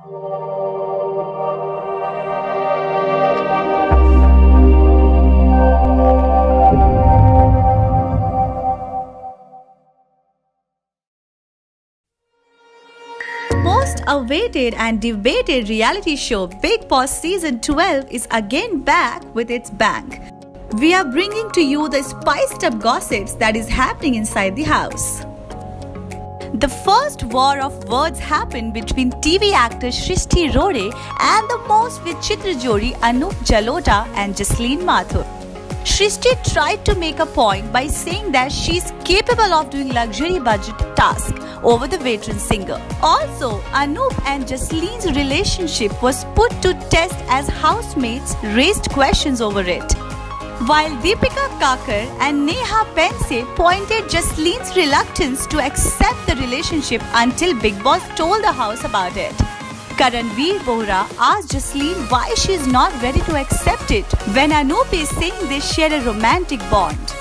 Most awaited and debated reality show Bigg Boss Season 12 is again back with its bang. We are bringing to you the spiced up gossips that is happening inside the house. The first war of words happened between TV actor Sristhy and the most Vichitra Jodi Anup Jalota and Jasleen Matharu. Sristhy tried to make a point by saying that she is capable of doing luxury budget tasks over the veteran singer. Also, Anup and Jasleen's relationship was put to test as housemates raised questions over it. While Deepika Kakar and Neha Pense pointed Jasleen's reluctance to accept the relationship until Bigg Boss told the house about it. Karanveer Bohra asked Jasleen why she is not ready to accept it when Anup is saying they share a romantic bond.